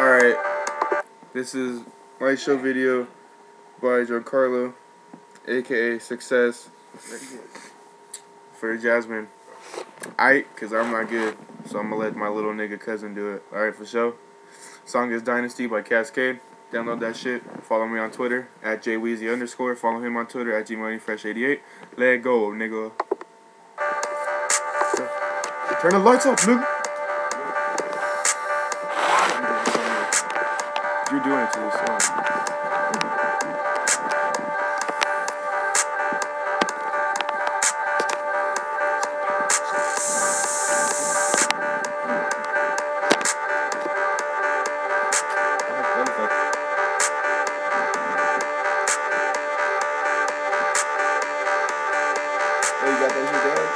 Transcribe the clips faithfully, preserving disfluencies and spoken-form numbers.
Alright, this is my show video by Giancarlo, aka Success, for Jasmine. Aight, cause I'm not good, so I'm gonna let my little nigga cousin do it. Alright, for sure. Song is Dynasty by Cascade. Download that shit. Follow me on Twitter at jweezy underscore. Follow him on Twitter at gmoneyfresh eighty-eight. Let go, nigga. Turn the lights off, nigga. You're doing it to this song. Oh, you got that shit down?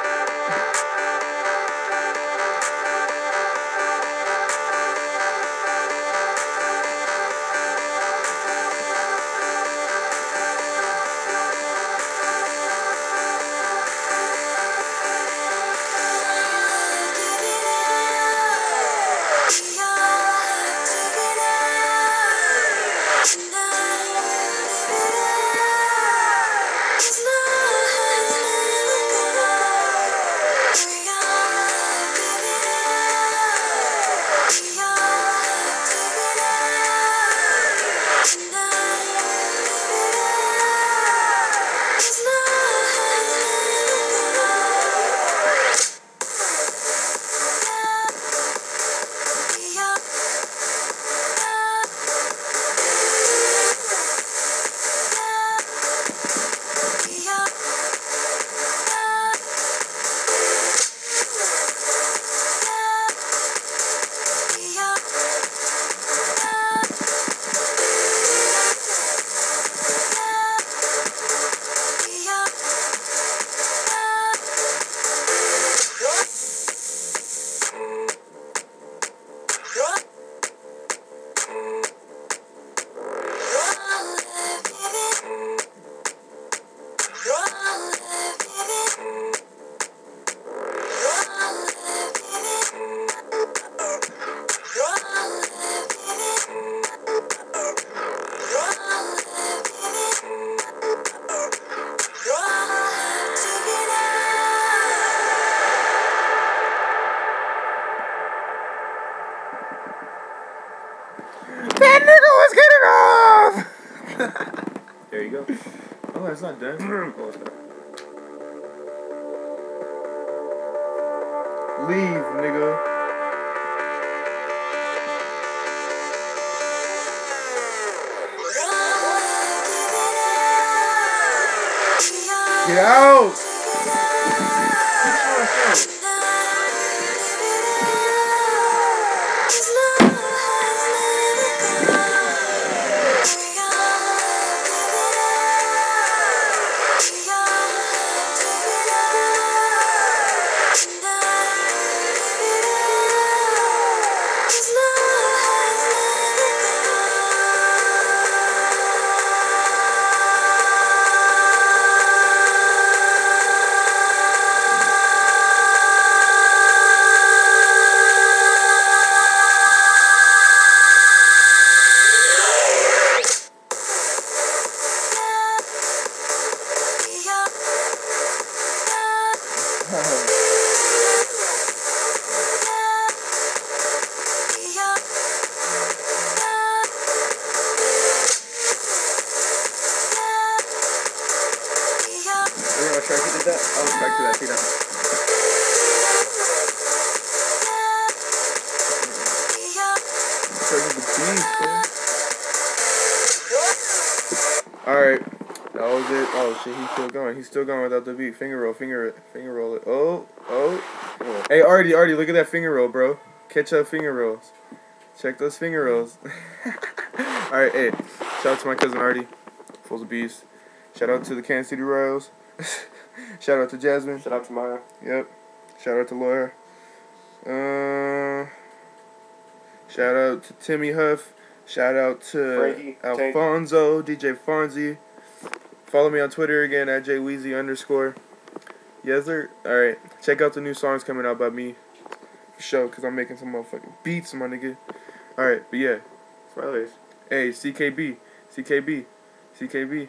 That nigga was getting off! There you go. Oh, it's not done. Oh, it's done. Leave, nigga. Get out! Sharky did that? Oh, Sharky did that. See that? Sharky's the beast, man. Alright. That was it. Oh, shit. He's still going. He's still going without the beat. Finger roll. Finger it. Finger roll it. Oh. Oh. oh. Hey, Artie. Artie. Look at that finger roll, bro. Catch up finger rolls. Check those finger rolls. Alright. Hey. Shout out to my cousin Artie. Full of beast. Shout out to the Kansas City Royals. Shout out to Jasmine. Shout out to Maya. Yep. Shout out to Lawyer. Uh, shout out to Timmy Huff. Shout out to Frankie, Alfonso, Tank. D J Fonzie. Follow me on Twitter again at jweezy underscore. Yes, sir. Alright. Check out the new songs coming out by me. For sure, because I'm making some motherfucking beats, my nigga. Alright, but yeah. Brothers. Hey, C K B. C K B. C K B.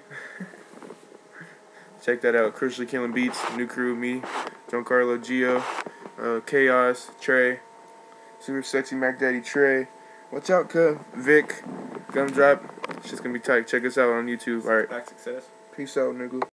Check that out. Crucially Killing Beats. New crew. Me. Giancarlo. Gio. Uh, Chaos. Trey. Super Sexy Mac Daddy. Trey. Watch out, cuz. Vic. Gumdrop. It's just gonna be tight. Check us out on YouTube. Alright. Back success. Peace out, nigga.